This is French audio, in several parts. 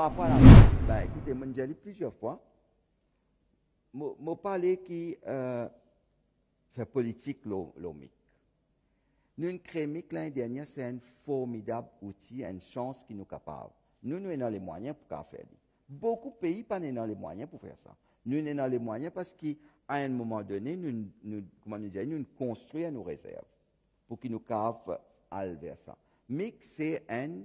rapport à la... Ben, écoutez, moi, j'ai dit plusieurs fois, je parlé qui fait politique l'OMIC. Nous créons MIC l'année dernière, c'est un formidable outil, une chance qui nous est capable. Nous avons les moyens pour faire ça. Beaucoup de pays n'ont pas les moyens pour faire ça. Nous avons les moyens parce qu'à un moment donné, nous construisons nos réserves pour qu'ils nous capent à vers ça. MIC, c'est un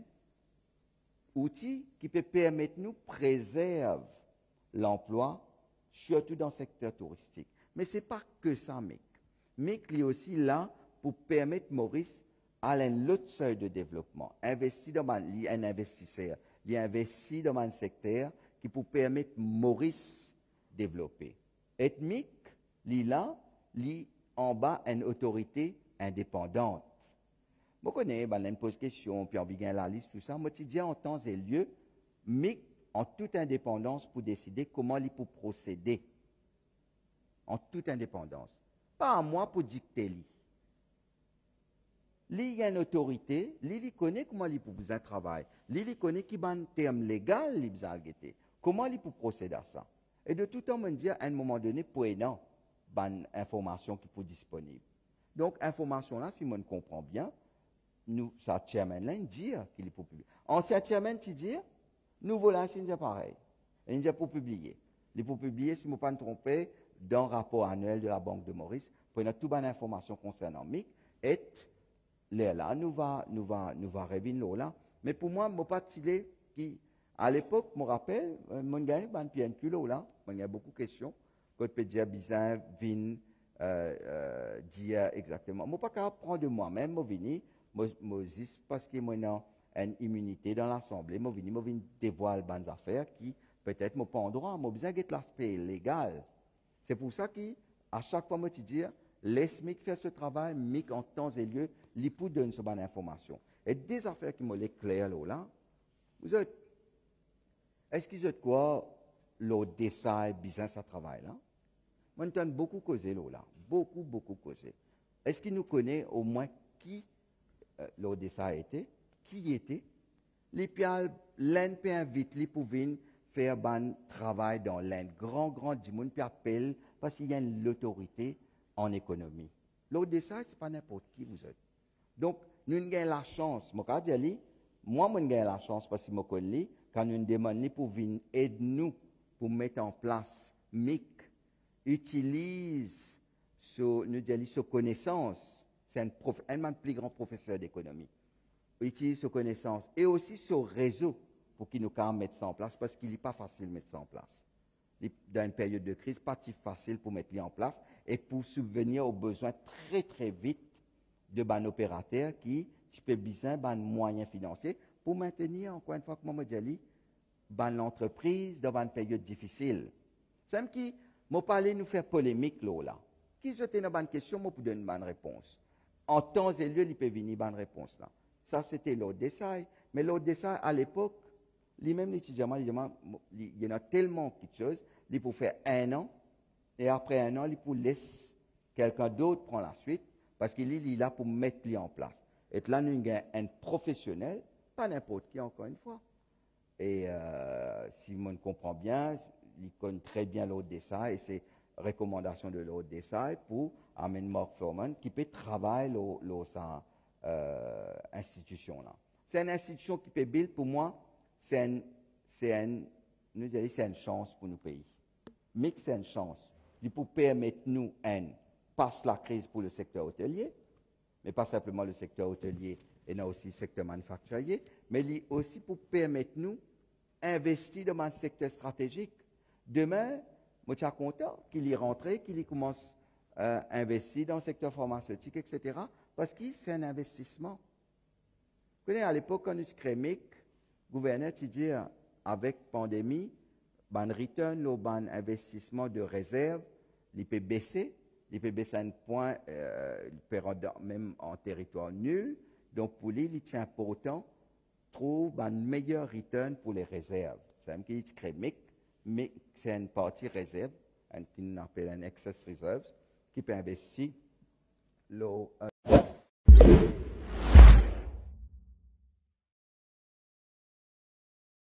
outil qui peut permettre de nous préserver l'emploi, surtout dans le secteur touristique. Mais ce n'est pas que ça, MIC. MIC est aussi là pour permettre Maurice à un autre seuil de développement. Investir dans un investisseur, il investit dans un secteur qui peut permettre Maurice de développer. Et MIC, il est là, il est en bas une autorité indépendante. Je connais, on pose question, puis on vient la liste, tout ça. Moi, je dis en temps et lieu, MIC en toute indépendance pour décider comment il peut procéder. En toute indépendance. Pas à moi pour dicter lui. Lui, il y a une autorité, lui, il connaît comment il peut faire un travail. Lui, il connaît qui est un terme légal, il peut faire. Comment il peut procéder à ça. Et de tout temps, on dit à un moment donné, pour une information qui peut être disponible. Donc, information là, si on comprend bien, nous, ça chairman là, il dit qu'il peut publier. Ancien chairman, il dit, nous voilà, c'est pareil. Il dit pour publier. Il faut publier, si je ne me trompe, dans le rapport annuel de la Banque de Maurice, pour avoir toute bonne information concernant MIC, et là, nous va revenir là. Mais pour moi, je ne pas qui, à l'époque, je me rappelle, mon gars, il y a un PNQ là, il y a beaucoup de questions, quand je peux dire bizarre, vin, dire exactement. Je ne pas capable de prendre de moi-même, je viens, parce que moi, j'ai une immunité dans l'Assemblée, je viens dévoiler des affaires qui, peut-être, je pas en droit, je besoin de l'aspect légal. C'est pour ça qu'à chaque fois, je dis, laisse MIC faire ce travail, MIC en temps et lieu, il peut donner ce bonne information. Et des affaires qui m'ont claires là, vous êtes, est-ce qu'ils ont quoi, le dessin, business à travail là? Moi, nous avons beaucoup causé là, beaucoup causé. Est-ce qu'il nous connaît au moins qui le dessin a été, qui était? L'Inde peut inviter pour venir faire un travail dans l'Inde. Grand du monde peut appeler parce qu'il y a l'autorité en économie. L'autre dessin, ce n'est pas n'importe qui vous êtes. Donc, nous avons la chance, moi, je gagne la chance parce que je connais, quand nous demandons pour venir aider nous pour mettre en place MIC, utilise nos connaissances, c'est un plus grand professeur d'économie, utilise ses connaissances et aussi ce réseau pour qu'il nous mette ça en place parce qu'il n'est pas facile de mettre ça en place. Dans une période de crise, pas si facile pour mettre ça en place et pour subvenir aux besoins très vite de ban opérateurs qui peut besoin ban moyens financiers pour maintenir, encore une fois, comme je dis, l'entreprise dans une période difficile. C'est même qui m'a parlé nous faire polémique là. Qui j'étais dans une question, moi pour donner une bonne réponse. En temps et lieu, il peut venir une bonne réponse là. Ça c'était l'autre dessin, mais l'autre dessin à l'époque, lui-même l'étudiant, il y en a tellement de choses, il peut faire 1 an et après 1 an, il peut laisser quelqu'un d'autre prendre la suite parce qu'il est là pour mettre lui en place. Et là, nous avons un professionnel, pas n'importe qui encore une fois. Et si on comprend bien, il connaît très bien l'autre dessin et ses recommandations de l'autre dessin pour amener Mark Furman qui peut travailler cette institution là. C'est une institution qui peut build pour moi, c'est une chance pour nos pays. Mais c'est une chance. Il peut permettre nous passer la crise pour le secteur hôtelier, mais pas simplement le secteur hôtelier, et aussi le secteur manufacturier, mais aussi pour permettre nous investir dans un secteur stratégique. Demain, je suis content qu'il y rentre, qu'il commence à investir dans le secteur pharmaceutique, etc., parce que c'est un investissement. Vous connaissez, à l'époque, quand nous créons MIC, le gouverneur dit avec la pandémie, le return, le investissement de réserve, il peut baisser à un point, il peut rendre même en territoire nul. Donc, pour lui, il est important trouve un meilleur return pour les réserves. C'est un qui crée MIC, mais c'est une partie réserve, qu'on appelle un excess reserves, qui peut investir le